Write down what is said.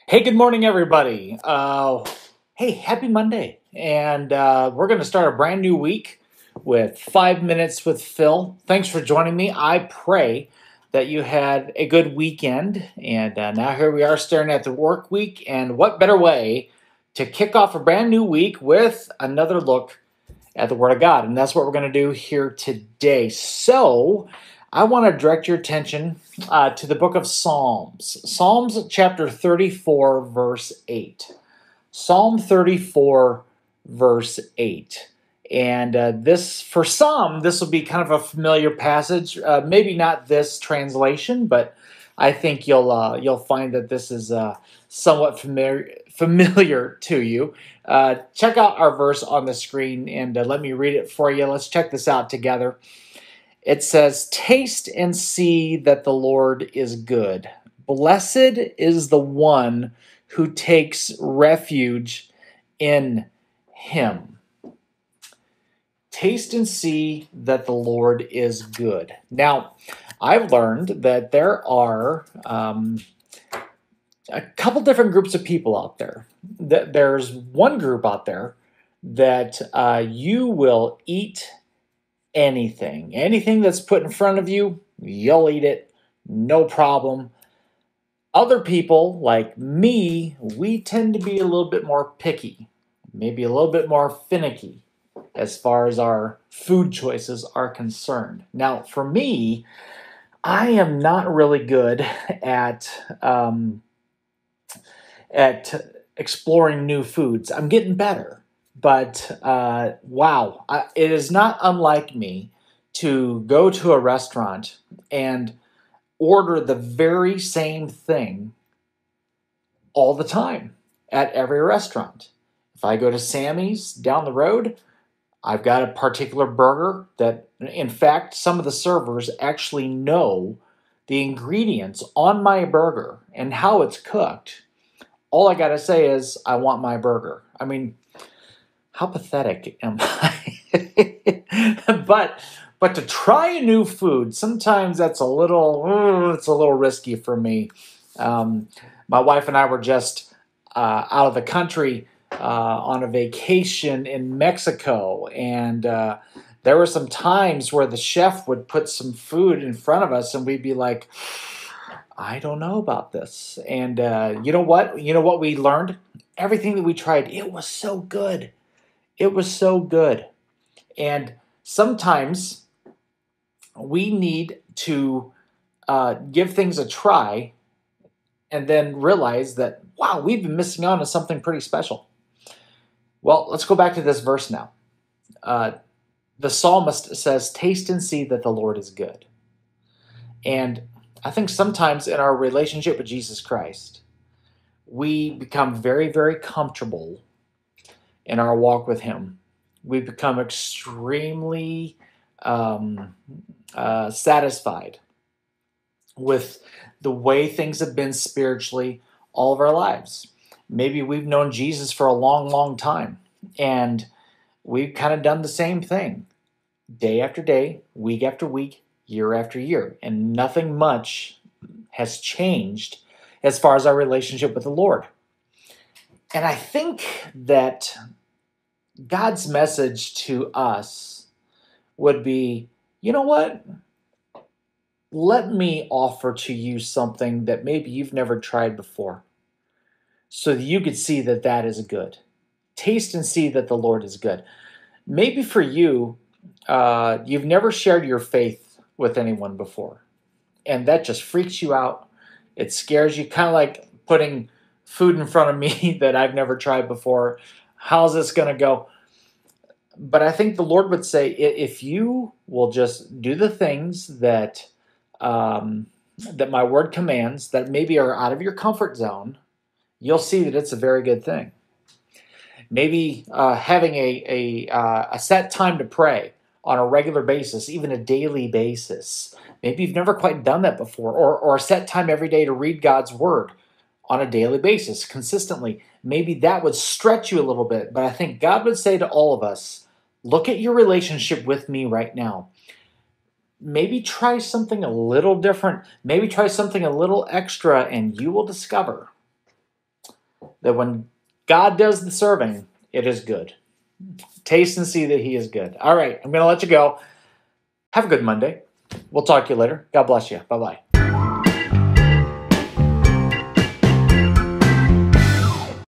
Hey, good morning, everybody. Hey, happy Monday. And we're going to start a brand new week with 5 minutes with Phil. Thanks for joining me. I pray that you had a good weekend. And now here we are staring at the work week. And what better way to kick off a brand new week with another look at the Word of God? And that's what we're going to do here today. So I want to direct your attention to the book of Psalms. Psalms chapter 34, verse 8. Psalm 34, verse 8. And for some, this will be kind of a familiar passage. Maybe not this translation, but I think you'll find that this is somewhat familiar to you. Check out our verse on the screen and let me read it for you. Let's check this out together. It says, "Taste and see that the Lord is good. Blessed is the one who takes refuge in him." Taste and see that the Lord is good. Now, I've learned that there are a couple different groups of people out there. There's one group out there that you will eat anything that's put in front of you, you'll eat it, no problem. Other people like me, we tend to be a little bit more picky, maybe a little bit more finicky as far as our food choices are concerned. Now, for me, I am not really good at exploring new foods. I'm getting better. But wow, it is not unlike me to go to a restaurant and order the very same thing all the time at every restaurant. If I go to Sammy's down the road, I've got a particular burger that, in fact, some of the servers actually know the ingredients on my burger and how it's cooked. All I got to say is, I want my burger. I mean, how pathetic am I? but to try a new food, sometimes that's it's a little risky for me. My wife and I were just out of the country on a vacation in Mexico, and there were some times where the chef would put some food in front of us, and we'd be like, I don't know about this. And you know what? You know what we learned? Everything that we tried, it was so good. It was so good. And sometimes we need to give things a try and then realize that, wow, we've been missing out on something pretty special. Well, let's go back to this verse now. The psalmist says, "Taste and see that the Lord is good." And I think sometimes in our relationship with Jesus Christ, we become very, very comfortable in our walk with Him. We become extremely satisfied with the way things have been spiritually all of our lives. Maybe we've known Jesus for a long, long time, and we've kind of done the same thing day after day, week after week, year after year, and nothing much has changed as far as our relationship with the Lord. And I think that God's message to us would be, you know what? Let me offer to you something that maybe you've never tried before, so that you could see that that is good. Taste and see that the Lord is good. Maybe for you, you've never shared your faith with anyone before, and that just freaks you out. It scares you, kind of like putting food in front of me that I've never tried before. How's this going to go? But I think the Lord would say, if you will just do the things that that my word commands, that maybe are out of your comfort zone, you'll see that it's a very good thing. Maybe having a set time to pray on a regular basis, even a daily basis. Maybe you've never quite done that before, or a set time every day to read God's word on a daily basis, consistently. Maybe that would stretch you a little bit, but I think God would say to all of us, look at your relationship with me right now. Maybe try something a little different. Maybe try something a little extra, and you will discover that when God does the serving, it is good. Taste and see that he is good. All right, I'm going to let you go. Have a good Monday. We'll talk to you later. God bless you. Bye-bye.